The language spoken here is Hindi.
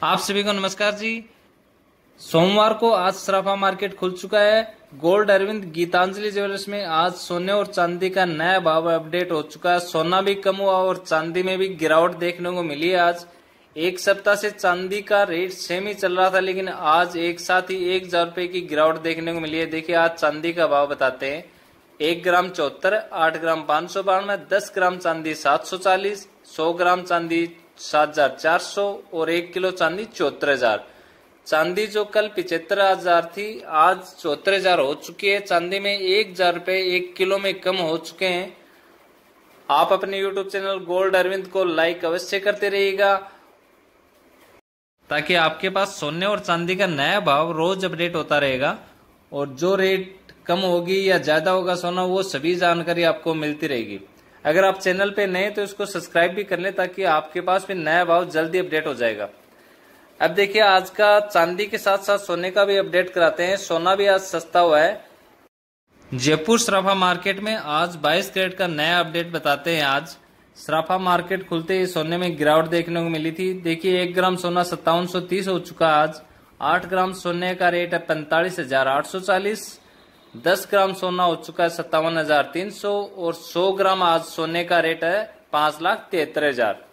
आप सभी को नमस्कार जी। सोमवार को आज सराफा मार्केट खुल चुका है। गोल्ड अरविंद गीतांजलि ज्वेलर्स में आज सोने और चांदी का नया भाव अपडेट हो चुका है। सोना भी कम हुआ और चांदी में भी गिरावट देखने को मिली है। आज एक सप्ताह से चांदी का रेट सेम ही चल रहा था, लेकिन आज एक साथ ही 1,000 रुपए की गिरावट देखने को मिली है। देखिए आज चांदी का भाव बताते हैं। 1 ग्राम 74, 8 ग्राम 592, 10 ग्राम चांदी 740, 100 ग्राम चांदी 7,400 और 1 किलो चांदी 74,000। चांदी जो कल 75,000 थी, आज 74,000 हो चुकी है। चांदी में 1,000 रुपए 1 किलो में कम हो चुके हैं। आप अपने YouTube चैनल गोल्ड अरविंद को लाइक अवश्य करते रहिएगा, ताकि आपके पास सोने और चांदी का नया भाव रोज अपडेट होता रहेगा। और जो रेट कम होगी या ज्यादा होगा सोना, वो सभी जानकारी आपको मिलती रहेगी। अगर आप चैनल पे नए तो इसको सब्सक्राइब भी कर लें, ताकि आपके पास भी नया भाव जल्दी अपडेट हो जाएगा। अब देखिए आज का चांदी के साथ साथ सोने का भी अपडेट कराते हैं। सोना भी आज सस्ता हुआ है। जयपुर सराफा मार्केट में आज 22 कैरेट का नया अपडेट बताते हैं। आज सराफा मार्केट खुलते ही सोने में गिरावट देखने को मिली थी। देखिए 1 ग्राम सोना 5730 हो चुका आज। 8 ग्राम सोने का रेट है 45,840। 10 ग्राम सोना हो चुका है 57,300 और 100 ग्राम आज सोने का रेट है 5,73,000।